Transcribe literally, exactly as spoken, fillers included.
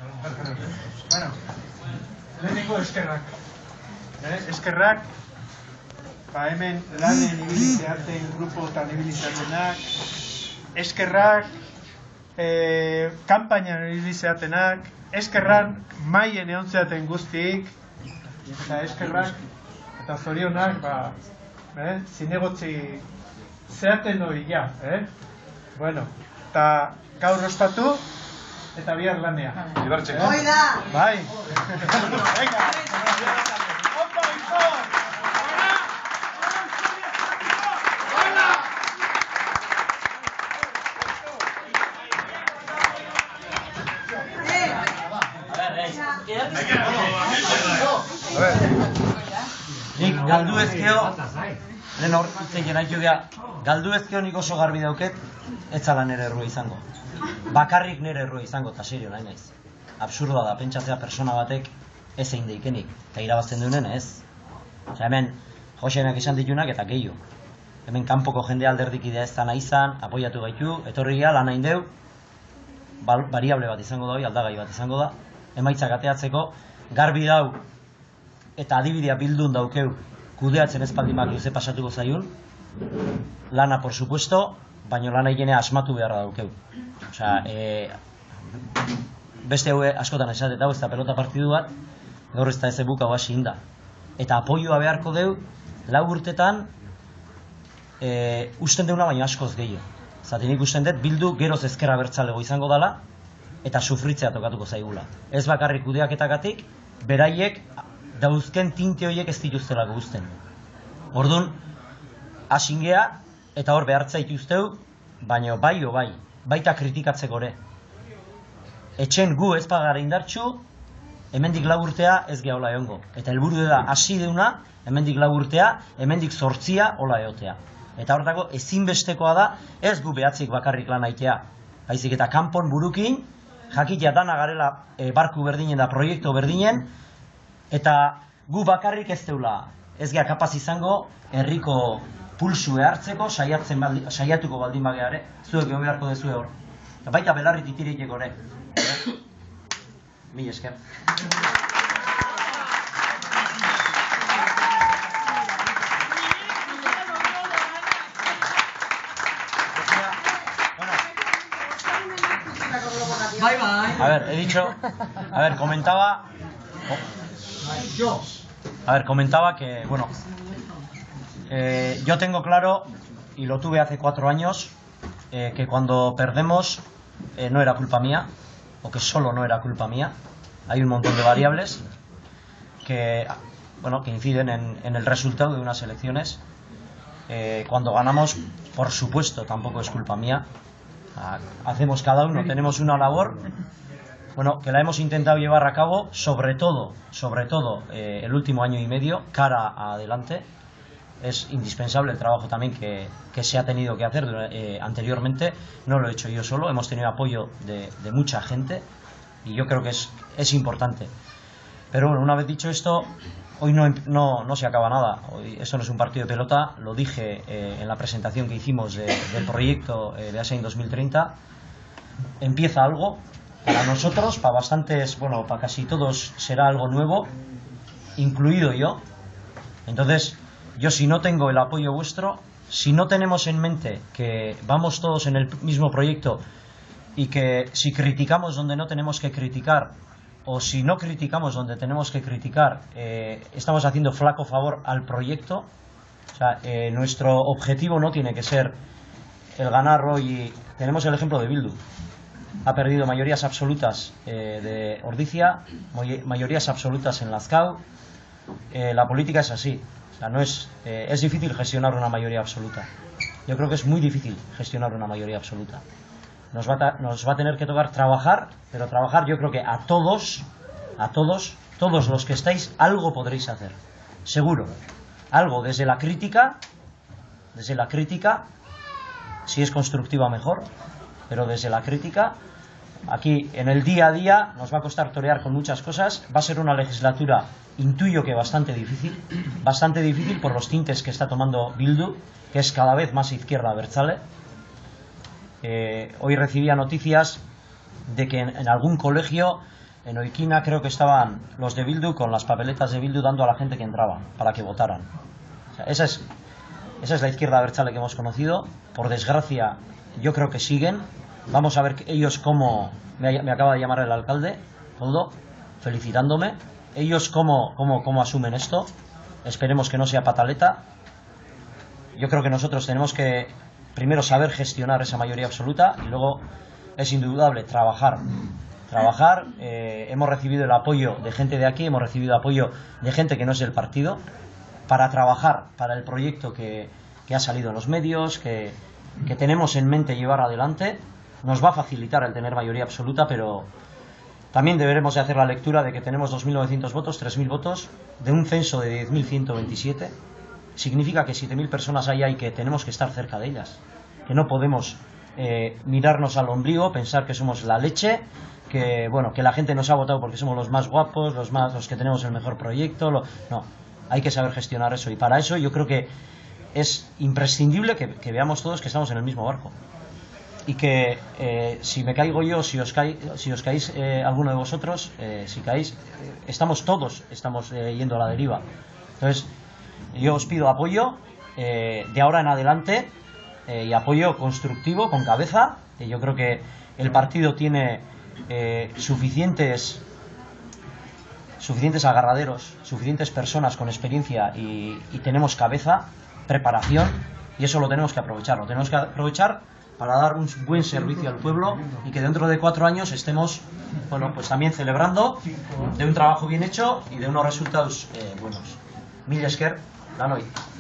Bueno, lehenengo eskerrak. Eskerrak, ba hemen lanen ibilizeaten, grupotan ibilizeatenak, eskerrak, kanpainan ibilizeatenak, eskerrak maien eontzeaten guztiik, eta eskerrak, eta zorionak, ba, zinegotzi zeaten hori ja, eh? Bueno, eta gaur ospatu, eta bihar lanea. Ibartxeko. Hoi da! Bai! Venga! Opa, izor! Nik galdu ezkeo, lehen hor itzen naitu geha, galdu ezkeo nik oso garbi dauket, ez zala nire errua izango. Bakarrik nire errua izango, eta serio nahi naiz. Absurdoa da, pentsatzea persona batek ez egin deikenik, eta irabazten duenen ez. Osa hemen, Josenak esan ditunak eta gehiago. Hemen kanpoko jende alderdikidea ez da nahi izan, apoiatu gaitu, etorri geha, lan hain deu, variable bat izango da, aldagai bat izango da, emaitzak ateatzeko, garbi dau, eta adibidea bildun daukeu, kudeatzen espaldimak luze pasatuko zaiun, lana, por supuesto, baina lana ikenea asmatu beharra daukeu. Osea, e, beste hau askotan esatet hau, ez da pelota partidu bat, gaur ez da ez ebuka hasi inda. Eta apoioa beharko deu, lau urtetan, e, usten deuna baina askoz gehiago. Zaten ikusten dut, bildu geroz ezkerra bertzalego izango dela, eta sufritzea tokatuko zaigula. Ez bakarrik kudeaketagatik, beraiek dauzken tinte horiek ez dituztelako guzten. Orduan, asingea, eta hor behartza ituzteu, baina bai o bai, baita kritikatzeko ere. Etxen gu ez pagara indartxu, hemendik lau urtea ez geha hola egongo. Eta helburu da hasi deuna, hemendik lau urtea, hemendik zortzia hola egotea. Eta horretako ezinbestekoa da, ez gu behatzik bakarrik lan aitea. Baizik eta kanpon burukin, jakitea dana garela e, barku berdinen da proiektu berdinen, eta gu bakarrik ez deula, ez geha kapaz izango, herriko pulsue hartzeko, saiatzen baldi, saiatuko baldin bageare, zuek egon beharko dezue hor. Eta baita belarri titirik ere. Mil esker. Bye bye. A ver, he dicho, a ver, comentaba, a ver, comentaba que, bueno, eh, yo tengo claro, y lo tuve hace cuatro años, eh, que cuando perdemos eh, no era culpa mía, o que solo no era culpa mía. Hay un montón de variables que, bueno, que inciden en, en el resultado de unas elecciones. Eh, cuando ganamos, por supuesto, tampoco es culpa mía. Hacemos cada uno, tenemos una labor, bueno, que la hemos intentado llevar a cabo, sobre todo, sobre todo eh, el último año y medio, cara adelante. Es indispensable el trabajo también que, que se ha tenido que hacer eh, anteriormente. No lo he hecho yo solo, hemos tenido apoyo de, de mucha gente y yo creo que es, es importante. Pero bueno, una vez dicho esto, hoy no, no, no se acaba nada. Hoy, esto no es un partido de pelota, lo dije eh, en la presentación que hicimos de, del proyecto eh, de Asain dos mil treinta. Empieza algo, para nosotros, para bastantes, bueno, para casi todos será algo nuevo, incluido yo. Entonces, yo si no tengo el apoyo vuestro, si no tenemos en mente que vamos todos en el mismo proyecto y que si criticamos donde no tenemos que criticar, o si no criticamos donde tenemos que criticar, eh, estamos haciendo flaco favor al proyecto. O sea, eh, nuestro objetivo no tiene que ser el ganar hoy. Tenemos el ejemplo de Bildu. Ha perdido mayorías absolutas eh, de Ordizia, mayorías absolutas en Lazkao. Eh, la política es así. O sea, no es, eh, es difícil gestionar una mayoría absoluta. Yo creo que es muy difícil gestionar una mayoría absoluta. Nos va, a, nos va a tener que tocar trabajar, pero trabajar yo creo que a todos, a todos, todos los que estáis, algo podréis hacer. Seguro. Algo desde la crítica, desde la crítica, si es constructiva mejor, pero desde la crítica, aquí en el día a día nos va a costar torear con muchas cosas. Va a ser una legislatura, intuyo que bastante difícil, bastante difícil por los tintes que está tomando Bildu, que es cada vez más izquierda abertzale. Eh, hoy recibía noticias de que en, en algún colegio En Oikina creo que estaban los de Bildu con las papeletas de Bildu dando a la gente que entraba para que votaran. O sea, esa es, esa es la izquierda abertzale que hemos conocido. Por desgracia, yo creo que siguen. Vamos a ver ellos cómo... Me, me acaba de llamar el alcalde, todo, felicitándome. Ellos cómo, cómo, cómo asumen esto. Esperemos que no sea pataleta. Yo creo que nosotros tenemos que primero saber gestionar esa mayoría absoluta y luego es indudable trabajar. Trabajar, eh, hemos recibido el apoyo de gente de aquí, hemos recibido apoyo de gente que no es del partido, para trabajar para el proyecto que, que ha salido en los medios, que, que tenemos en mente llevar adelante. Nos va a facilitar el tener mayoría absoluta, pero también deberemos de hacer la lectura de que tenemos dos mil novecientos votos, tres mil votos, de un censo de diez mil ciento veintisiete. Significa que siete mil personas ahí hay que tenemos que estar cerca de ellas, que no podemos eh, mirarnos al ombligo, pensar que somos la leche, que bueno, que la gente nos ha votado porque somos los más guapos, los más los que tenemos el mejor proyecto. Lo, no, hay que saber gestionar eso, y para eso yo creo que es imprescindible que, que veamos todos que estamos en el mismo barco y que eh, si me caigo yo, si os, caí, si os caéis eh, alguno de vosotros, eh, si caéis, eh, estamos todos estamos eh, yendo a la deriva. Entonces yo os pido apoyo eh, de ahora en adelante, eh, y apoyo constructivo, con cabeza. Eh, yo creo que el partido tiene Eh, suficientes suficientes agarraderos, suficientes personas con experiencia y, y tenemos cabeza, preparación, y eso lo tenemos que aprovechar, lo tenemos que aprovechar para dar un buen servicio al pueblo y que dentro de cuatro años estemos, bueno, pues también celebrando de un trabajo bien hecho y de unos resultados eh, buenos. Mil esker, lanoi.